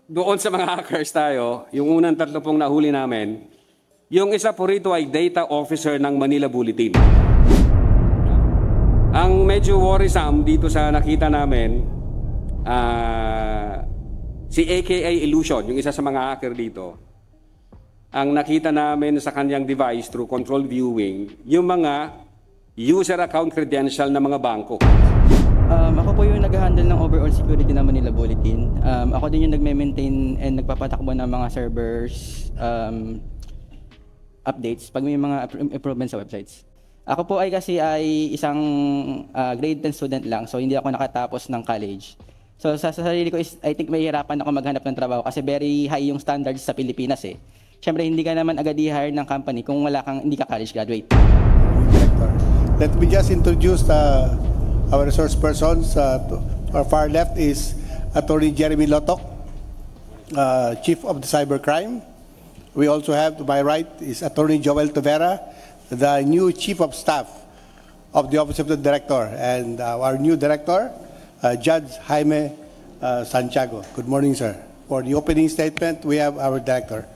doon sa mga hackers tayo, yung unang tatlo pong nahuli namin, yung isa po rito ay data officer ng Manila Bulletin. Ang medyo worrisome dito sa nakita namin, si AKA Illusion, yung isa sa mga hacker dito, ang nakita namin sa kanyang device through control viewing, yung mga user account credential ng mga bangko. Ako po yung nag-handle ng overall security ng Manila Bulletin. Ako din yung nagme-maintain and nagpapatakbo ng mga servers updates pag may mga improvements sa websites. Ako po ay kasi ay isang grade 10 student lang, so hindi ako nakatapos ng college. So sa sarili ko, I think mahihirapan ako maghanap ng trabaho kasi very high yung standards sa Pilipinas eh. Siyempre hindi ka naman agad i-hire ng company kung hindi ka college graduate. Let me just introduce our resource persons. To our far left is Attorney Jeremy Lotok, Chief of the Cybercrime. We also have to my right is Attorney Joel Tovera, the new Chief of Staff of the Office of the Director, and our new Director, Judge Jaime Santiago. Good morning, sir. For the opening statement, we have our Director.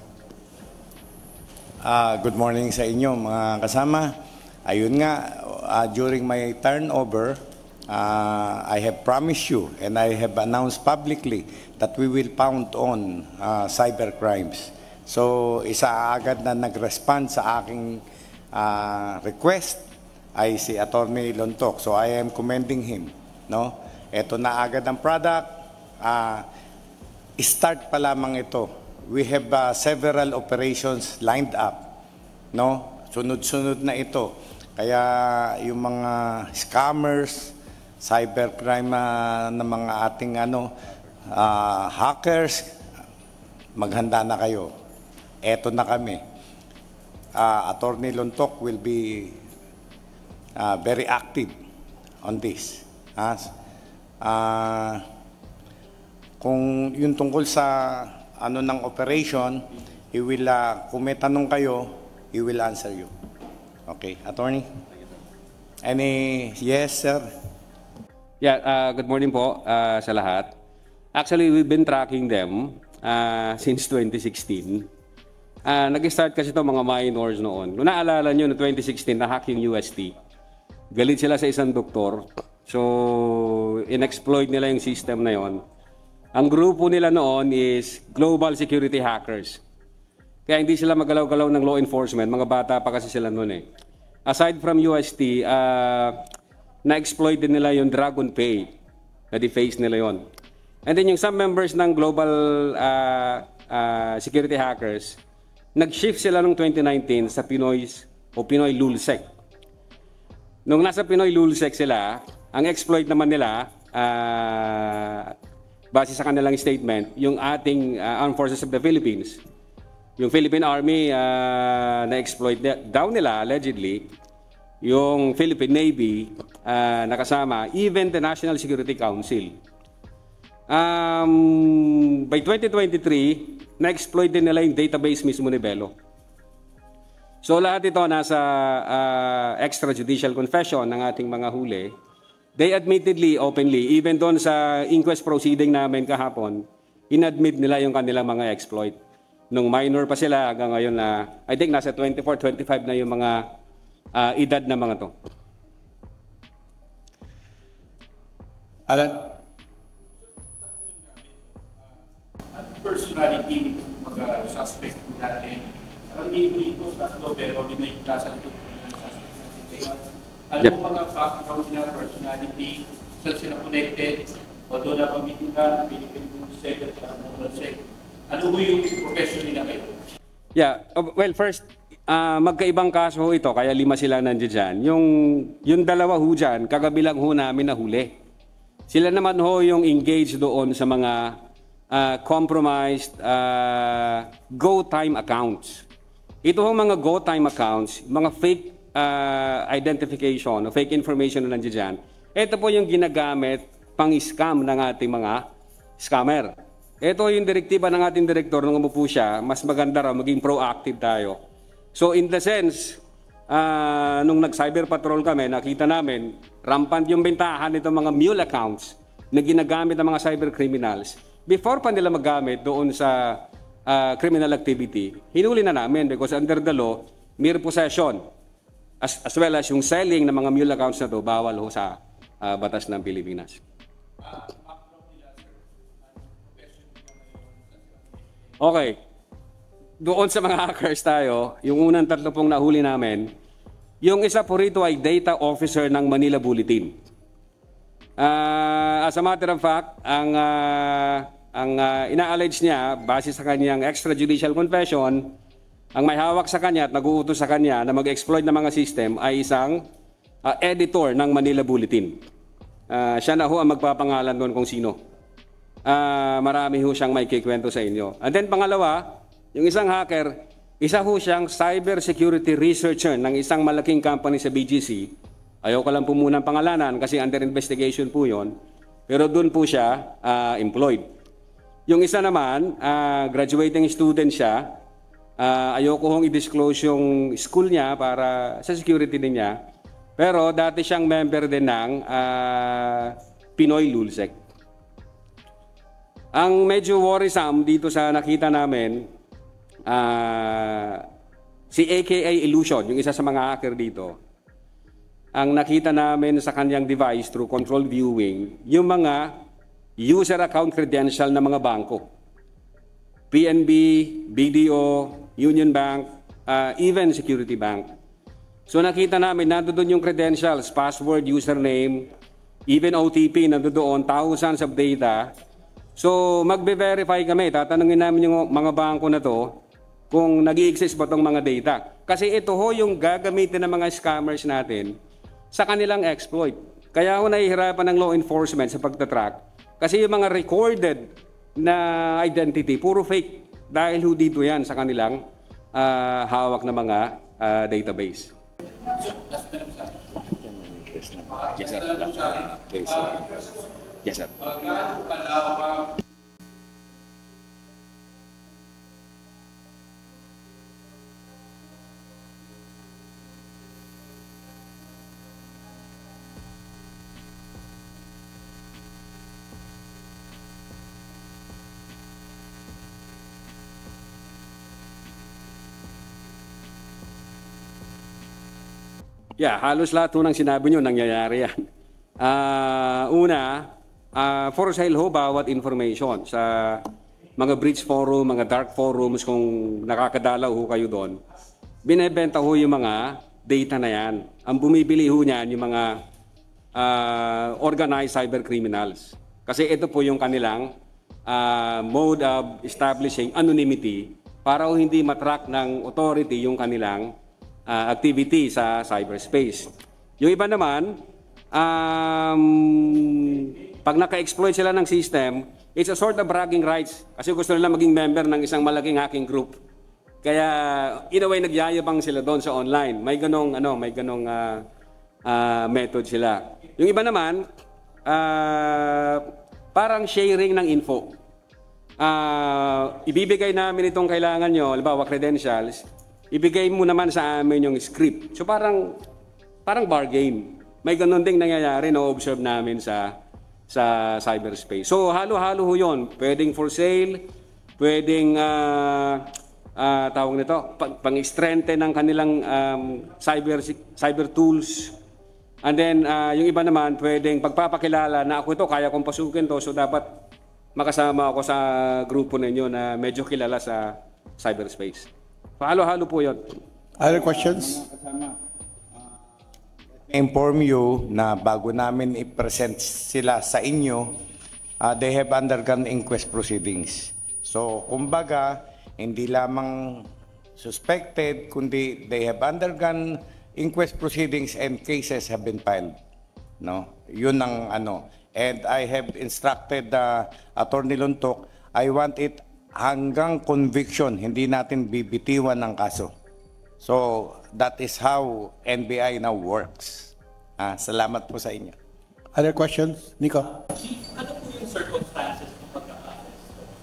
Good morning sa inyo mga kasama. Ayun nga, during my turnover, I have promised you and I have announced publicly that we will pound on cyber crimes. So, isa agad na nag-respond sa aking request ay si Attorney Lontok. So, I am commending him. No? Ito na agad ang product. Start pa lamang ito. We have several operations lined up. No? Sunod-sunod na ito. Kaya yung mga scammers, cybercrime na mga ating hackers, maghanda na kayo. Eto na kami. Attorney Lontok will be very active on this. Kung yung tungkol sa ng operation, he will, kung may tanong kayo, he will answer you. Okay, Attorney? Yes, sir? Yeah, good morning po sa lahat. Actually, we've been tracking them since 2016. Nag-start kasi ito mga minors noon. Kung naalala nyo, no 2016, na-hack yung UST. Galit sila sa isang doktor. So, in-exploit nila yung system na yon. Ang grupo nila noon is Global Security Hackers. Kaya hindi sila magalaw-galaw ng law enforcement. Mga bata pa kasi sila noon eh. Aside from UST, na-exploit din nila yung Dragon Pay. Na-deface nila yon. And then yung some members ng Global Security Hackers, nag-shift sila noong 2019 sa Pinoy Lulsec. Nung nasa Pinoy Lulsec sila, ang exploit naman nila, base sa kanilang statement, yung ating Armed Forces of the Philippines. Yung Philippine Army na-exploit daw nila, allegedly, yung Philippine Navy nakasama, even the National Security Council. By 2023, na-exploit din nila yung database mismo ni Belo. So lahat ito nasa extrajudicial confession ng ating mga huli. They admittedly, openly, even doon sa inquest proceeding namin kahapon, inadmit nila yung kanilang mga exploit. Nung minor pa sila hanggang ngayon na, I think nasa 24, 25 na yung mga edad na mga to. Alan? Personality mag-suspect natin. Ang dito tatlo pero may klasa nito ng suspect. Ano mga background niya, personality, saan sila connected, o doon na pamitin ka, Philippine Sec at Moral Sec. Ano po yung profession nila kayo? Yeah, well first, magkaibang kaso ho ito, kaya 5 sila nandiyan dyan. Yung dalawa ho dyan, kagabilang ho namin nahuli. Sila naman ho yung engaged doon sa mga compromised go-time accounts. Ito ho mga go-time accounts, mga fake identification o fake information na nandiyan dyan. Ito po yung ginagamit pang-scam ng ating mga scammer. Ito yung direktiba ng ating direktor nung umupo siya, mas maganda raw, maging proactive tayo. So in the sense, nung nag-cyber patrol kami, nakita namin, rampant yung bentahan nitong mga mule accounts na ginagamit ng mga cyber criminals. before pa nila maggamit doon sa criminal activity, hinuli na namin because under the law, mere possession as well as yung selling ng mga mule accounts na to, bawal ho sa batas ng Pilipinas. Okay. Doon sa mga hackers tayo, yung unang tatlo pong nahuli namin, yung isa po rito ay data officer ng Manila Bulletin. As a matter of fact, ang ina-allege niya, base sa kanyang extrajudicial confession, ang may hawak sa kanya at nag-uutos sa kanya na mag-exploit ng mga system ay isang editor ng Manila Bulletin. Siya na ho ang magpapangalan doon kung sino. Marami ho siyang may kikwento sa inyo. And then pangalawa, yung isang hacker, isa ho siyang cyber security researcher ng isang malaking company sa BGC. Ayoko lang po munang pangalanan kasi under investigation po yon. Pero doon po siya employed. Yung isa naman, graduating student siya. Ayoko hong i-disclose yung school niya para sa security din niya. Pero dati siyang member din ng Pinoy Lulsec. Ang medyo worrisome dito sa nakita namin, si AKA Illusion, yung isa sa mga hacker dito, ang nakita namin sa kanyang device through control viewing, yung mga user account credential ng mga bangko. PNB, BDO, Union Bank, even Security Bank. So nakita namin, nandoon yung credentials, password, username, even OTP, nandoon, thousands of data. So magbe-verify kami, tatanungin namin yung mga bangko na to kung nag-i-exist ba itong mga data. Kasi ito ho yung gagamitin ng mga scammers natin sa kanilang exploit. Kaya ho nahihirapan ng law enforcement sa pagtatrack kasi yung mga recorded na identity, puro fake. Dahil ho dito yan sa kanilang hawak na mga database. Yes, sir. Yes, sir. Yeah, halos lahat ho ng sinabi nyo, nangyayari yan. Una, for sale ho bawat information sa mga breach forum, mga dark forums, kung nakakadalaw ho kayo doon. Binebenta ho yung mga data na yan. Ang bumibili ho niyan yung mga organized cyber criminals. Kasi ito po yung kanilang mode of establishing anonymity para ho hindi matrack ng authority yung kanilang activity sa cyberspace. Yung iba naman, pag naka-exploit sila ng system, it's a sort of bragging rights kasi gusto nila maging member ng isang malaking hacking group. Kaya in a way nagyayabang sila doon sa online. May ganong method sila. Yung iba naman, parang sharing ng info. Ibibigay namin itong kailangan nyo, halimbawa credentials, ibigay mo naman sa amin yung script. So parang bar game. May ganun ding nangyayari na observe namin sa cyberspace. So halo-halo ho yun. Pwedeng for sale, pwedeng tawag nito, pang-strengthen ng kanilang cyber tools. And then yung iba naman, pwedeng pagpapakilala na ako ito, kaya kong pasukin to, so dapat makasama ako sa grupo ninyo na medyo kilala sa cyberspace. Halo-halo po yun. Other questions? Inform you na bago namin i-present sila sa inyo, they have undergone inquest proceedings. So, kumbaga, hindi lamang suspected, kundi they have undergone inquest proceedings and cases have been filed. No? Yun ang ano. And I have instructed Attorney Luntok, I want it hanggang conviction, hindi natin bibitiwan ng kaso. So, that is how NBI now works. Salamat po sa inyo. Other questions? Nico? Ano po yung circumstances ng pagkaka-arresto?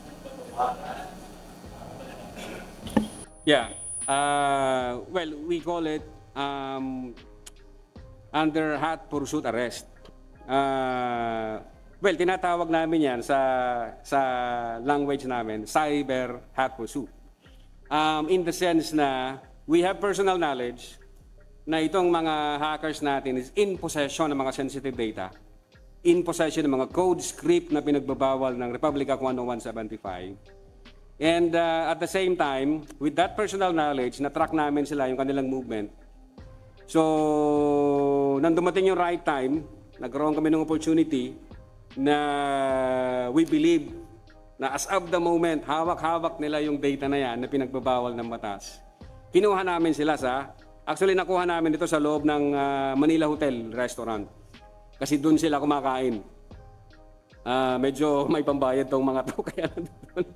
Yeah. Well, we call it under hot pursuit arrest. Well, tinatawag namin yan sa language namin, cyber hack pursuit. In the sense na we have personal knowledge na itong mga hackers natin is in possession ng mga sensitive data, in possession ng mga code script na pinagbabawal ng Republic Act 10175. And at the same time, with that personal knowledge, na-track namin sila yung kanilang movement. So, nang dumating yung right time, nagkaroon kami ng opportunity na we believe na as of the moment, hawak-hawak nila yung data na yan na pinagbabawal ng batas. Kinuha namin sila actually nakuha namin ito sa loob ng Manila Hotel Restaurant. Kasi doon sila kumakain. Medyo may pambayad tong mga to, kaya nandun.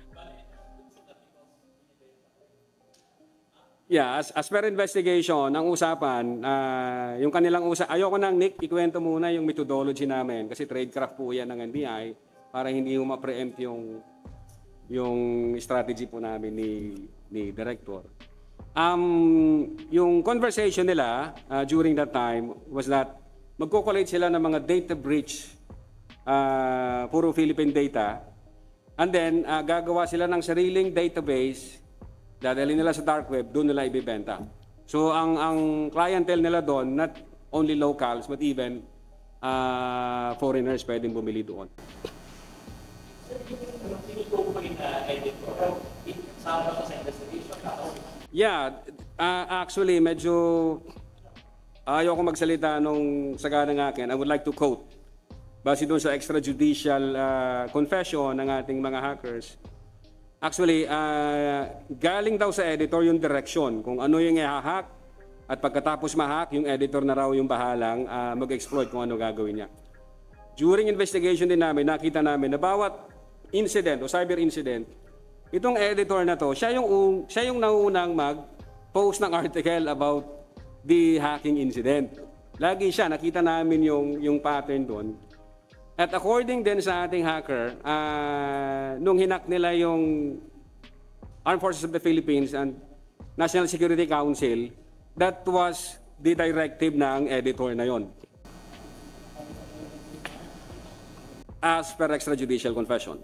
Yeah, as per investigation, ang usapan, yung kanilang ayoko nang Nick, ikwento muna yung methodology namin kasi tradecraft po yan ng NBI para hindi mo ma-preempt yung strategy po namin ni Director. Yung conversation nila during that time was that magko-collate sila ng mga data breach, puro Philippine data, and then gagawa sila ng sariling database. Dadalhin nila sa dark web, doon nila ibibenta. So ang clientele nila doon, not only locals, but even foreigners pwedeng bumili doon. Yeah, actually medyo ayoko magsalita nung sagana ng akin. I would like to quote. Base doon sa extrajudicial confession ng ating mga hackers. Actually, galing daw sa editor yung direction kung ano yung i-hack at pagkatapos ma-hack, yung editor na raw yung bahalang mag-exploit kung ano gagawin niya. During investigation din namin, nakita namin na bawat incident o cyber incident, itong editor na to, siya yung naunang mag-post ng article about the hacking incident. Lagi siya, nakita namin yung pattern doon. At according din sa ating hacker, nung hinak nila yung Armed Forces of the Philippines and National Security Council, that was the directive ng editor na yon. As per extrajudicial confession.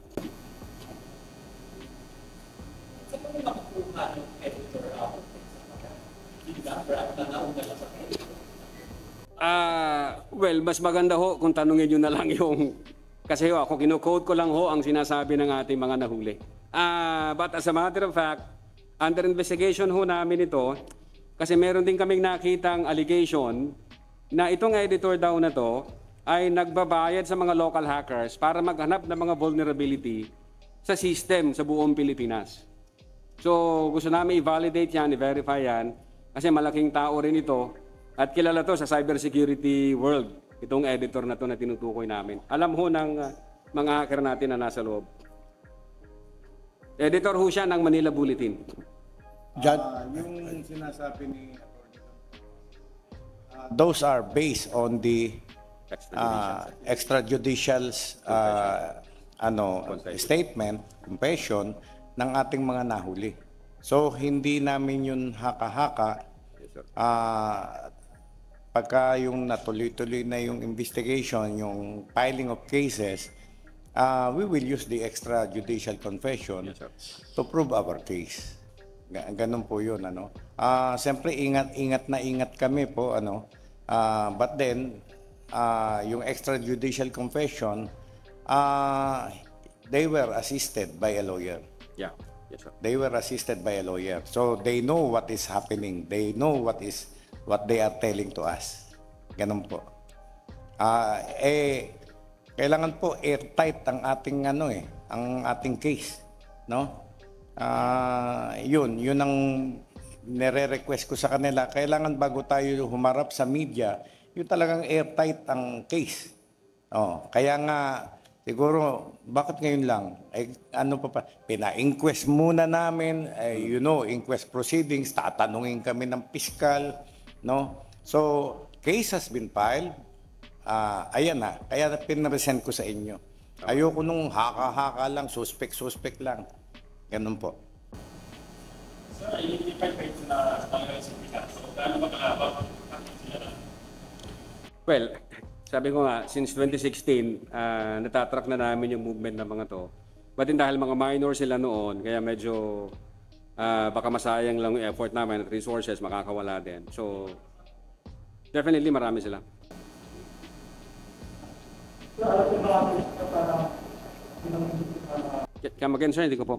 Well, mas maganda ho kung tanungin nyo na lang yung... Kasi ho, ako kinocode ko lang ho ang sinasabi ng ating mga nahuli. But as a matter of fact, under investigation ho namin ito, kasi meron din kaming nakitang allegation na itong editor daw na to ay nagbabayad sa mga local hackers para maghanap ng mga vulnerability sa system sa buong Pilipinas. So gusto namin i-validate yan, i-verify yan, kasi malaking tao rin ito. At kilala to sa cybersecurity world, itong editor na to na tinutukoy namin. Alam ho ng mga hacker natin na nasa loob. Editor ho siya ng Manila Bulletin. Yung sinasabi ni those are based on the extrajudicial statement, confession ng ating mga nahuli. So hindi namin yun haka-haka. Pagka yung natuloy-tuloy na yung investigation, yung filing of cases, we will use the extrajudicial confession to prove our case. Ganun po yun. Siyempre, ingat kami po. But then, yung extrajudicial confession, they were assisted by a lawyer. Yeah. Yes, sir. They were assisted by a lawyer. So, they know what is happening. They know what they are telling to us. Ganun po. Kailangan po airtight ang ating ang ating case, no? Yun ang nire-request ko sa kanila. Kailangan bago tayo humarap sa media, yun talagang airtight ang case. Kaya nga siguro bakit ngayon lang pina-inquest muna namin, inquest proceedings, tatanungin kami ng piskal. No? So, case has been filed. Ayan na. Kaya pinresent ko sa inyo. Ayoko nung haka-haka lang, suspect lang. Ganun po. Sir, identify kayo na talagang sinikat. So, gaano ba kalabang sila? Well, Sabi ko nga, since 2016, natatrack na namin yung movement ng mga to. But dahil mga minor sila noon, kaya medyo baka masayang lang yung effort namin at resources, makakawala din. So, definitely marami sila. Come again, sir, hindi ko po.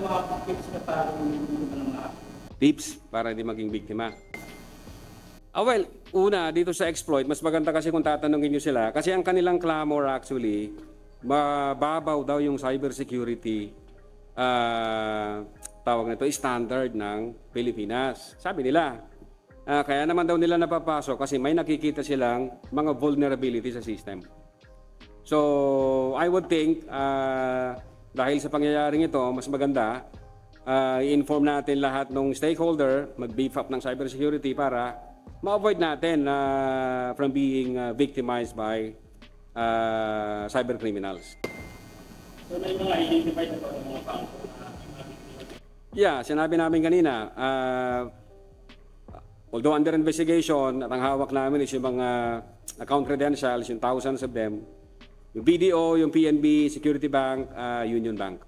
Tips para hindi maging biktima. Well, una, dito sa exploit, mas maganda kasi kung tatanungin nyo sila. Kasi ang kanilang clamor actually, mababaw daw yung cybersecurity tawag nito, standard ng Pilipinas. Sabi nila. Kaya naman daw nila napapasok kasi may nakikita silang mga vulnerability sa system. So, I would think, dahil sa pangyayaring ito, mas maganda, i-inform natin lahat ng stakeholder, mag-beef up ng cybersecurity para ma-avoid natin from being victimized by cyber criminals. So may mga identified na mga bangko? Yeah, sinabi namin kanina, although under investigation, at ang hawak namin is yung mga account credentials, yung thousands of them, yung BDO, yung PNB, Security Bank, Union Bank.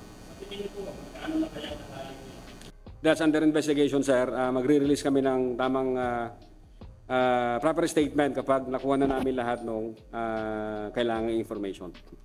That's under investigation, sir. Magre-release kami ng tamang proper statement kapag nakuha na namin lahat ng kailangang information.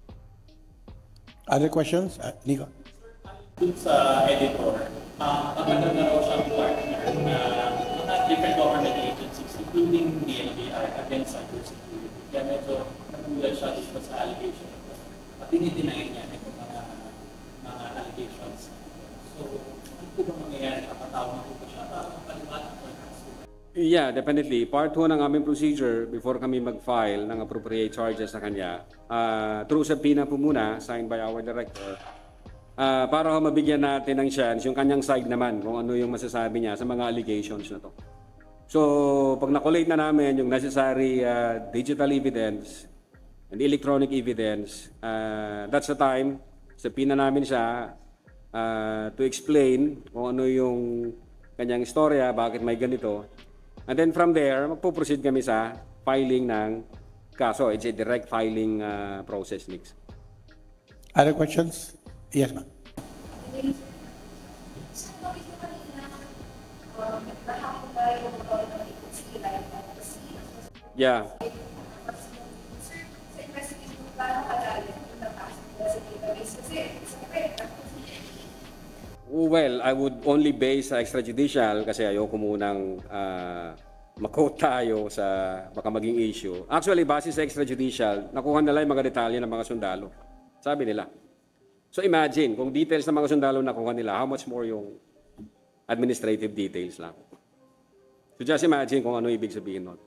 Other questions? Nico? Dun sa editor, matagal na raw siyang partner na mga different government agencies, including the NBI, against cybersecurity. Kaya medyo nagulat siya dito sa allegation. At dinideny niya itong mga allegations. So, ano po ba mangyayari? Kapatawag na po siya para paliwanag ko? Yeah, definitely. Part 1 ng aming procedure before kami mag-file ng appropriate charges sa kanya, through subpoena po muna, signed by our director, para mabigyan natin ng chance yung kanyang side naman kung ano yung masasabi niya sa mga allegations na to. So, pag na-collate na namin yung necessary digital evidence and electronic evidence, that's the time, subpoena namin siya to explain kung ano yung kanyang istorya, bakit may ganito. And then from there, magpo-proceed kami sa filing ng kaso. It's a direct filing process, Nix. Other questions? Yes, ma'am. Yeah. Well, I would only base sa extrajudicial kasi ayoko munang mag-quote tayo sa baka maging issue. Actually, base sa extrajudicial, nakuha nila yung mga detalye ng mga sundalo. Sabi nila. So imagine, kung details ng mga sundalo nakuha nila, how much more yung administrative details lang. So just imagine kung ano ibig sabihin nun.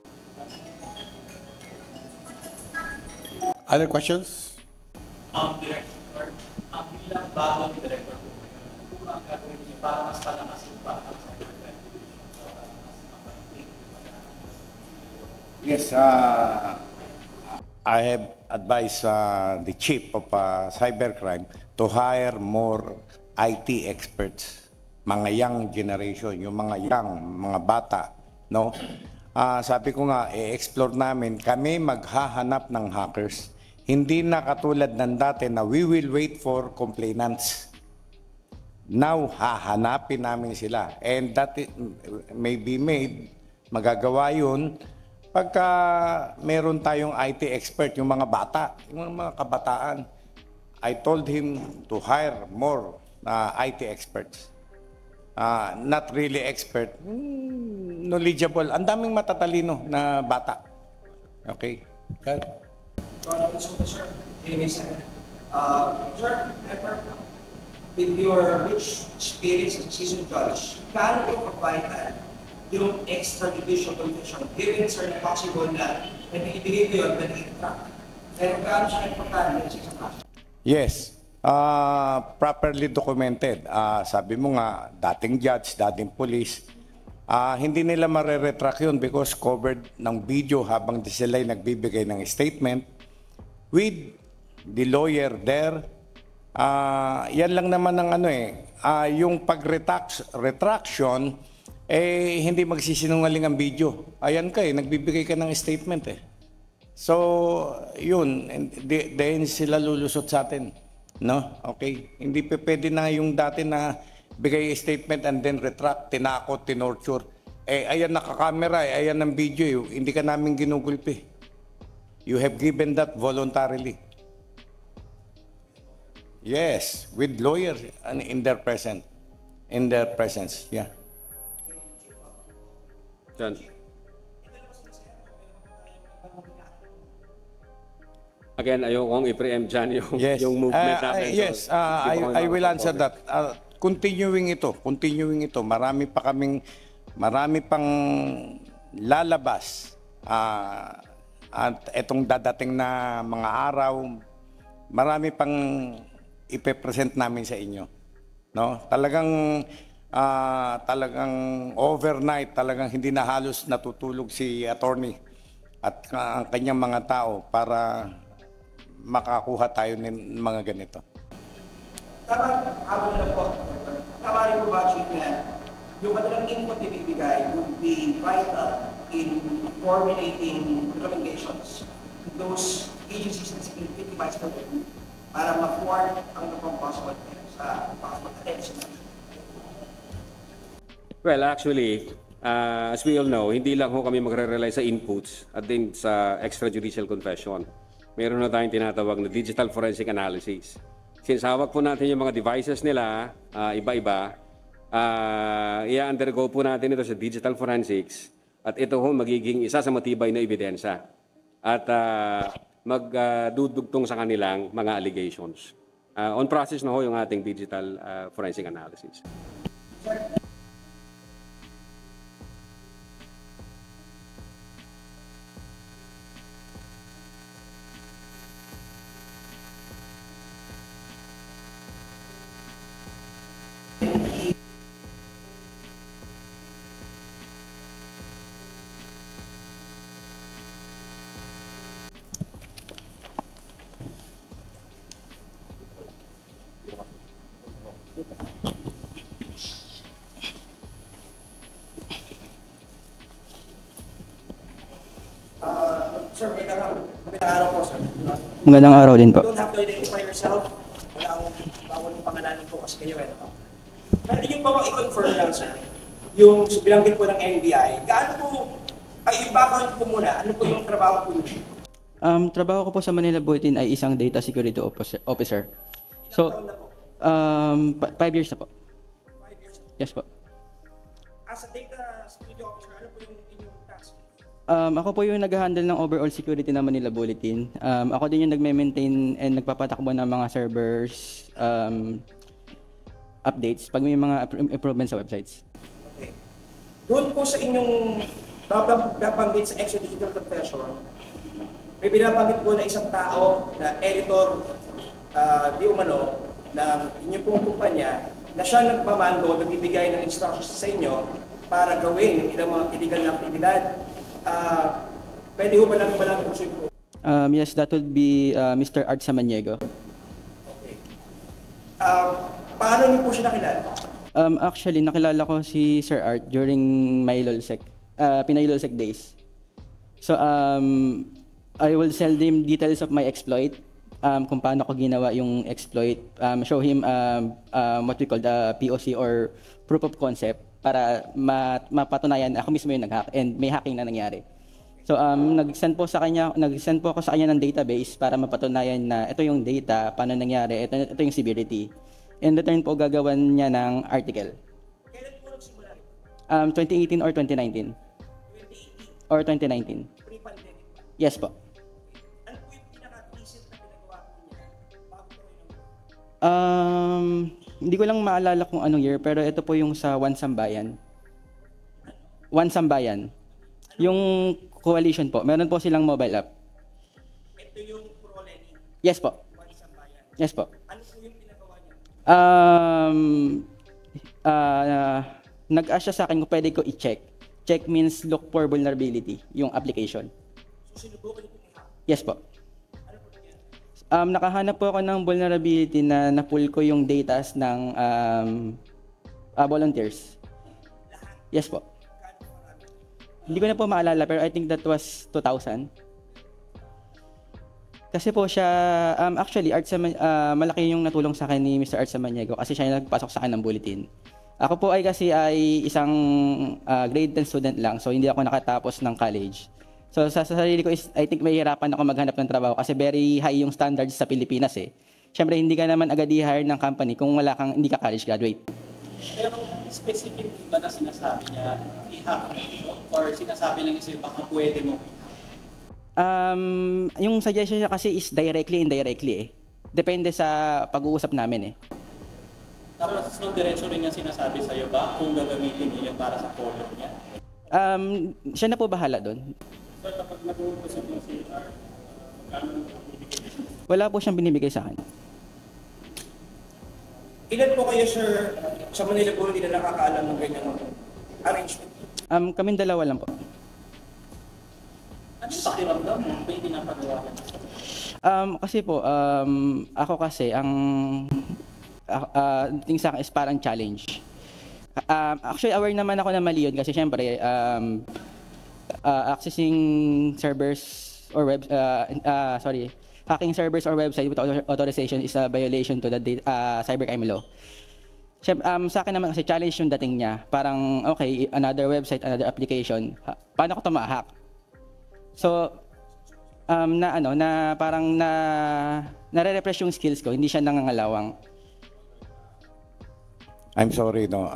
Other questions? Director, bilang bagong director, kung ang gagawin niyo para mas palakasin pa ang cybercrime? Yes, I have advised the chief of cybercrime to hire more IT experts, mga young generation, yung mga bata, no? Sabi ko nga, i-explore namin, kami maghahanap ng hackers. Hindi na katulad ng dati na we will wait for complainants. Now, hahanapin namin sila. And that may be made, magagawa yun, pagka meron tayong IT expert, yung mga bata, yung mga kabataan. I told him to hire more IT experts. Not really expert, knowledgeable. Ang daming matatalino na bata. Okay? Okay. Sir, with your rich experience as a seasoned judge, paano po kabayan yung extrajudicial confession given sir na possible na ibigay ko yun na i-track? Pero paano siya importante sa isang kaso? Yes. Properly documented. Sabi mo nga, dating judge, dating police, hindi nila mareretract yun because covered ng video habang sila'y nagbibigay ng statement with the lawyer there. Yan lang naman ng yung pag-retraction, hindi magsisinungaling ang video. Ayan ka nagbibigay ka ng statement . So, yun, dahil sila lulusot sa atin. No? Okay? Hindi pa pwede na yung dati na bigay statement and then retract, tinakot, tinorture. Ayan nakakamera, ayan ang video, hindi ka namin ginugulpi. You have given that voluntarily. Yes, with lawyers and in their presence. Yeah. John. Again, ayokong i-preempt dyan yung movement natin. Yes, I will answer that. Continuing ito, marami pang lalabas at itong dadating na mga araw, marami pang ipe-present namin sa inyo. No? Talagang overnight, talagang hindi na halos natutulog si attorney at ang kanyang mga tao para makakuha tayo ng mga ganito. Tama rin po ba, Chief, na yung kanilang input na ibibigay would be vital in formulating recommendations to those agencies na significant for them para ma-form ang possible sa possible attention. Well, actually, as we all know, hindi lang ho kami magre-rely sa inputs at din sa extrajudicial confession. Meron na tayong tinatawag na digital forensic analysis. Since hawak po natin yung mga devices nila, iba-iba, i-undergo po natin ito sa digital forensics at ito ho magiging isa sa matibay na ebidensya at magdudugtong sa kanilang mga allegations. On process na ho yung ating digital forensic analysis. Sir, magandang araw po, sir. Magandang araw din po. You don't have to identify yourself. Wala akong bawal yung pangalanan po kasi kayo. Pero yung po i-confirm lang, sir, yung bilanggit po ng NBI, gaano po, ay background po muna, ano po yung trabaho po niyo? Trabaho ko po sa Manila Bulletin ay isang data security officer. So, 5 years na po. 5 years. Yes po. As a data security officer, ano po yung inyong task? Ako po yung nag-handle ng overall security ng Manila Bulletin. Ako din yung nagme-maintain and nagpapatakbo ng mga servers, updates pag may mga improvements sa websites. Okay. Doon po sa inyong nabanggit sa extradigital confession, may binabanggit po na isang tao na editor di umano ng inyong pong kumpanya na siya nagmamando, nagbibigay ng instructions sa inyo para gawin yung ilang mga illegal na aktibidad. Pwede ho ba lang po siya po? Yes, that would be Mr. Art Samaniego. Okay. Paano niyo po siya nakilala? Actually, nakilala ko si Sir Art during my LOLSEC, Pinay LOLSEC days. So, I will sell them details of my exploit, kung paano ko ginawa yung exploit, show him what we call the POC or proof of concept para mapatunayan ako mismo yung nag-hack and may hacking na nangyari. So, nag-send po ako sa kanya ng database para mapatunayan na ito yung data, paano nangyari, ito yung severity. In return po, gagawan niya ng article. Kailan po nagsimula? 2018 or 2019? 2018? Or 2019? Pre-pandemic pa? Yes po. Ano po yung pinaka-recent na pinagawa po niya bago po Hindi ko lang maalala kung anong year, pero ito po yung sa One Sambayan. One Sambayan. Yung coalition po. Meron po silang mobile app. Ito yung Proleni, Yes po. One Sambayan. Yes po. Ano po yung pinagawa niya? Nag-ask siya sa akin kung pwede ko i-check. Check means look for vulnerability, yung application. So, sinubukan niyo i-hack. Yes po. Ano po nangyari? Nakahanap po ako ng vulnerability na na-pull ko yung datas ng volunteers. Yes po. Hindi ko na po maalala pero I think that was 2000. Kasi po siya, actually, malaki yung natulong sa akin ni Mr. Art Samaniego kasi siya yung nagpasok sa akin ng bulletin. Ako po ay kasi ay isang grade 10 student lang, so hindi ako nakatapos ng college. So sa sarili ko, I think may hirapan ako maghanap ng trabaho kasi very high yung standards sa Pilipinas eh. Siyempre, hindi ka naman agad i-hire ng company kung hindi ka college graduate. Pero specific ba na sinasabi niya i-hack mo or sinasabi lang kasi baka pwede mo? Yung suggestion niya kasi is directly, indirectly eh. Depende sa pag-uusap namin eh. Tapos nung diretso rin niya sinasabi sa'yo ba kung gagamitin niya para sa photo niya? Siya na po bahala doon. So kapag nag-uusap mo si R, kano binibigay? Wala po siyang binibigay sa akin. Ilan po kayo, sir, sa Manila po hindi na nakakaalam ng ganyan arrangement? Kaming dalawa lang po. Ano yung pakiramdam mo? Ba yung pinapagawa ka? Kasi po, ako kasi, thing sa akin is parang challenge. Actually, aware naman ako na mali yun kasi syempre, accessing servers or hacking servers or website without authorization is a violation to the cybercrime law. Sa akin naman kasi challenge yung dating niya. Parang, okay, another website, another application. Paano ko ito ma-hack? So, parang nare-repress yung skills ko, hindi siya nangangalawang. I'm sorry, no.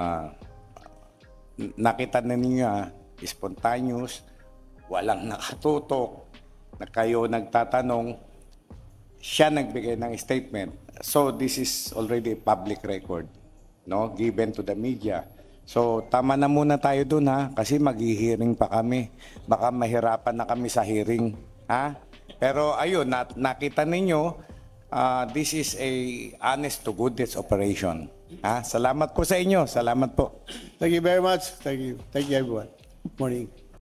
Nakita na ninyo, spontaneous, walang nakatutok, na kayo nagtatanong, siya nagbigay ng statement. So this is already a public record, no, given to the media. So tama na muna tayo dun kasi maghi-hearing pa kami. Baka mahirapan na kami sa hearing, Pero ayun, nakita ninyo, this is a honest to goodness operation. Salamat po sa inyo. Salamat po. Thank you very much. Thank you. Thank you, everyone. Morning.